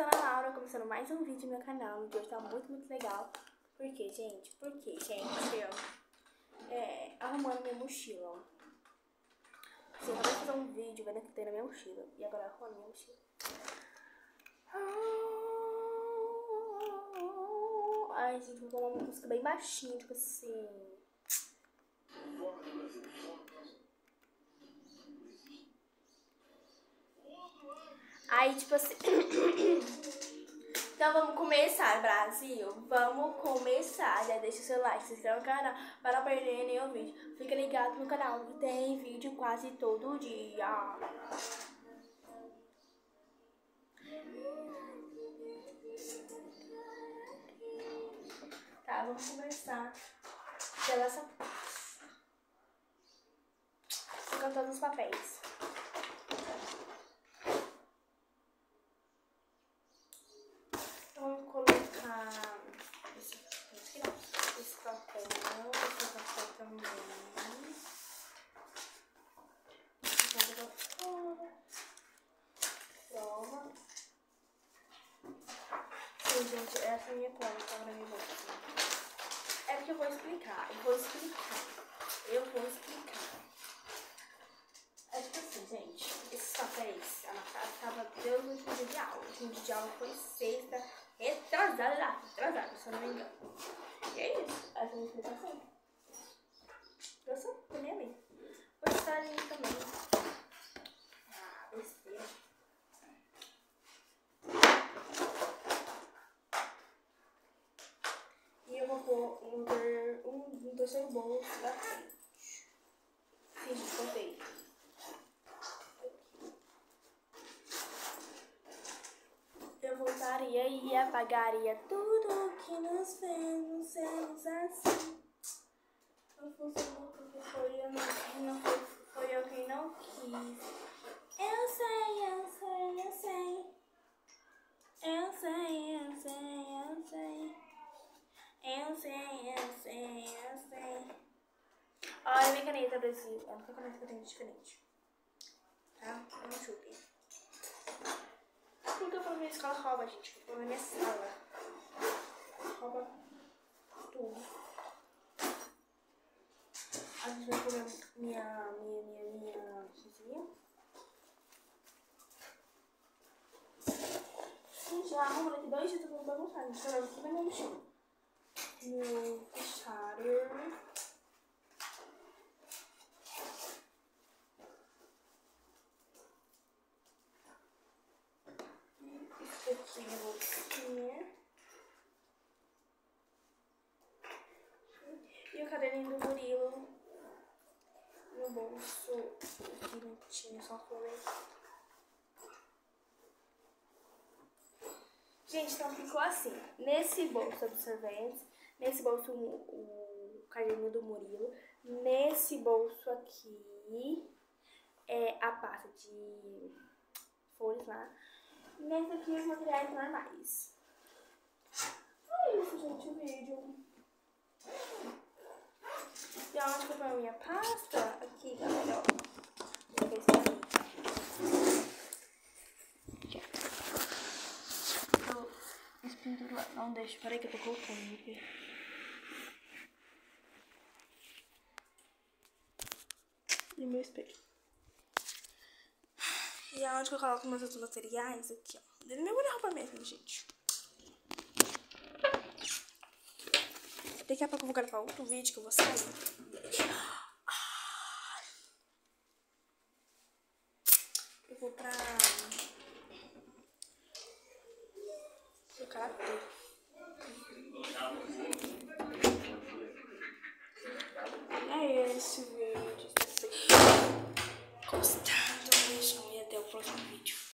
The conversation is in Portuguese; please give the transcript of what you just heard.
sou a Ana Laura, começando mais um vídeo no meu canal. O vídeo hoje tá muito legal. Por quê, gente? Arrumando minha mochila. Eu acabei de fazer um vídeo vendo o que tem na minha mochila. E agora arrumando minha mochila. Ai, gente, vou colocar uma música bem baixinha, tipo assim. Aí, tipo assim. Então vamos começar, Brasil. Vamos começar. Já deixa o seu like, se inscreve no canal para não perder nenhum vídeo. Fica ligado no canal que tem vídeo quase todo dia. Tá, vamos começar pela essa parte. Cantando os papéis. Vamos colocar esse papel também. Prova. Sim, gente, essa é a minha prova, tá na minha bolsa. É porque eu vou explicar. Eu vou explicar. É tipo assim, gente, esses papéis, a Natália tava Deus no último dia de aula. O último dia de aula foi sexta, retrasada, se eu não me engano. E é isso, essa é a minha explicação. Gostou? Foi minha amiga. Vou estar ali também. Ah, besteira. E eu vou pôr um terceiro bolso da frente. Sim, contei. Eu voltaria e apagaria tudo que nos fez não sermos assim. Não funcionou porque foi eu quem não quis. Eu sei. Olha minha caneta, Brasil. É a única caneta que eu tenho diferente. Tá? Não chutem. Porque eu minha escola rouba, gente. Eu na minha sala. Rouba tudo. A gente vai comer minha cozinha. Gente, já arrumando aqui 2 dias, eu vou bagunçar. Gente, tá tudo na minha mochila. Meu fichário. Aqui a bolsinha. E o caderninho do Murilo no bolso. Aqui não tinha, só foi. Gente, então ficou assim. Nesse bolso absorvente, nesse bolso o caderninho do Murilo, nesse bolso aqui é a pasta de folhas lá. Nesse aqui os materiais normais. É isso, gente, o vídeo. E onde que eu ponho a minha pasta? Aqui, galera, ó. Vou ver se tá ali. Não deixa, peraí que eu tô colocando aqui. E meu espelho. E aonde que eu coloco meus outros materiais? Aqui, ó. Dentro do meu guarda-roupa mesmo, gente. Daqui a pouco eu vou gravar outro vídeo que eu vou sair. Eu vou pra karatê. É esse